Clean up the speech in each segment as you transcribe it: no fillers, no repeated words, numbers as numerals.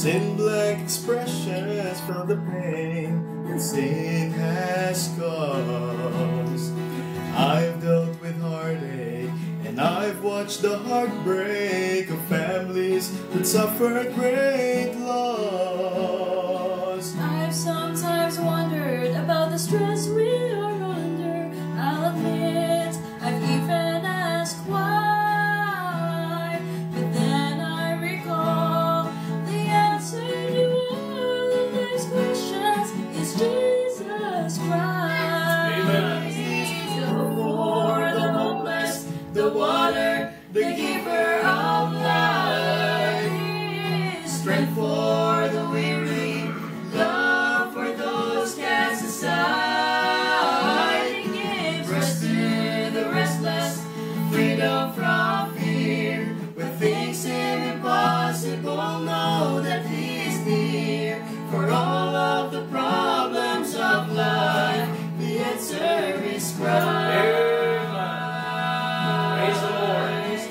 in blank expressions from the pain that sin has caused. I've dealt with heartache, and I've watched the heartbreak of families that suffered great loss. I've sometimes wondered about the stress we are under. I'll admit, I've even asked why, but then I recall the answer to all of these questions is Jesus Christ. Amen. For the hopeless, the water, the giver of life, strength for the weary, love for those cast aside. He gives rest to the restless, freedom from fear. When things seem impossible, know that He is near. For all of the problems of life, the answer is Christ. Praise the Lord.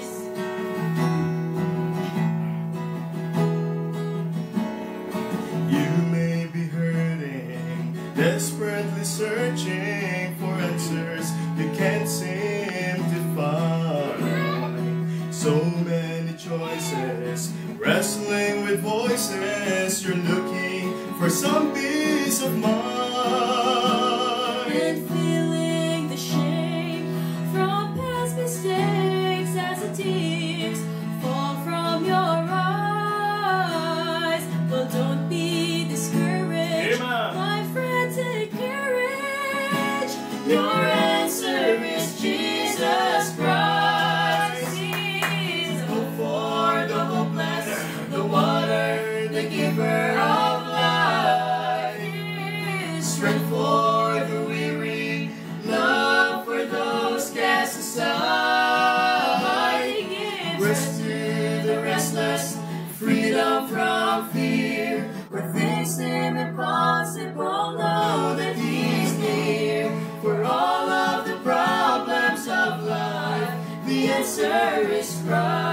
You may be hurting, desperately searching for answers you can't seem to find. So many choices, wrestling with voices. You're looking for some peace of mind, And feeling the shame from past mistakes as the tears fall from your eyes. Well, don't be discouraged, Amen. my friend, take courage. Your answer is Jesus Christ. He is hope for the hopeless, the water, the giver of life. Strength for the weary, love for those cast aside. He gives rest to the restless, freedom from fear. When things seem impossible, know that He is near. For all of the problems of life, the answer is Christ.